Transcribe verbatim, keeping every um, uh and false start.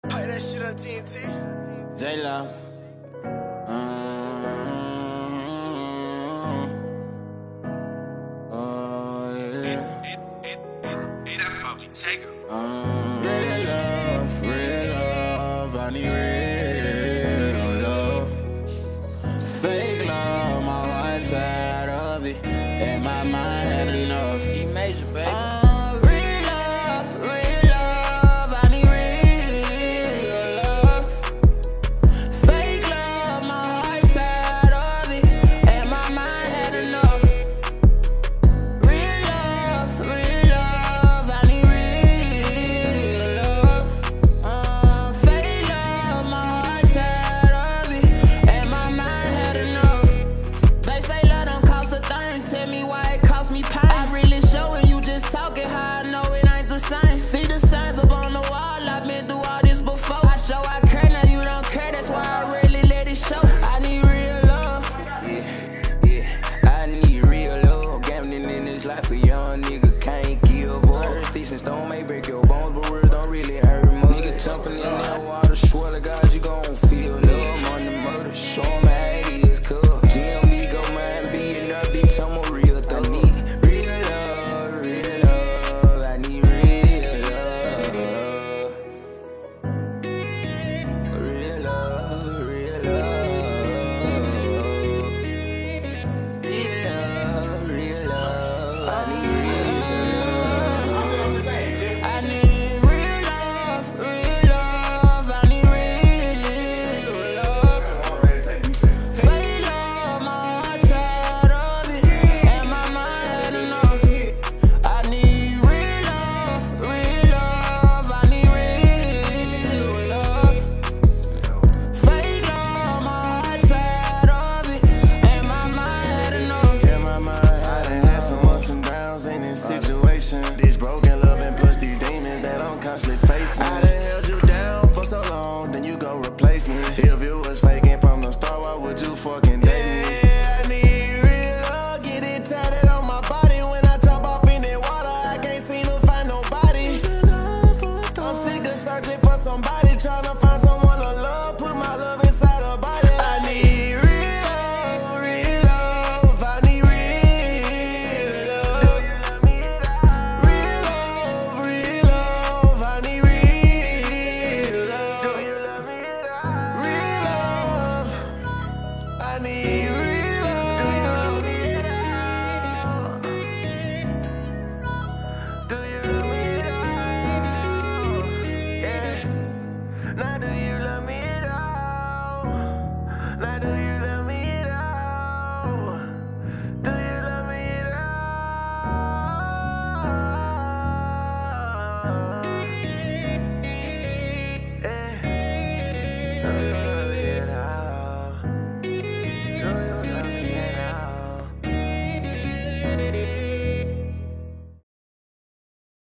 Play that shit on T N T. JLOc. Oh, yeah. Um, real love, real love, I need real love. Fake love, my heart tired of it, and my mind had enough. D major, baby. Uh, real love, real love, I need real love. Fake love, my heart tired of it, and my mind had enough. Real love, real love, I need real love. Uh, fake love, my heart tired of it, and my mind had enough. They say love don't cost a thing, tell me why it cost me pain. I really showing you just talking how I know it ain't the same. See the signs up on the wall, I've been through all this before. I show I care, now you don't care, that's why I really let it show. I need real love. Yeah, yeah, I need real love. Gambling in this life, a young nigga can't give up. Hurt sticks and stone may break your bones, but words don't really hurt much. Nigga jumping in that water, swear to God you gon' feel love on the murder. Show 'em how it is, cuz G M B go mind beating up, be tell me real thug. I need real love, real love, I need real love. Real love, real love. Real love, real love, I need real love. I need real love, real love, I need real love. Fake love, my heart tired of it, and my mind had enough. I need real love, real love, I need real love. Fake love, my heart tired of it, and my mind had enough. Yeah, my mind, I done had some ups and downs in this situation. This broken love and plus these demons that I'm constantly facing. I done held you down for so long, then you gon' replace me. If you was faking from the start, why would you fucking date me? Yeah, I need real love, get it tatted on my body. When I jump off in that water, I can't seem to find nobody. I'm sick of searching for somebody, tryna find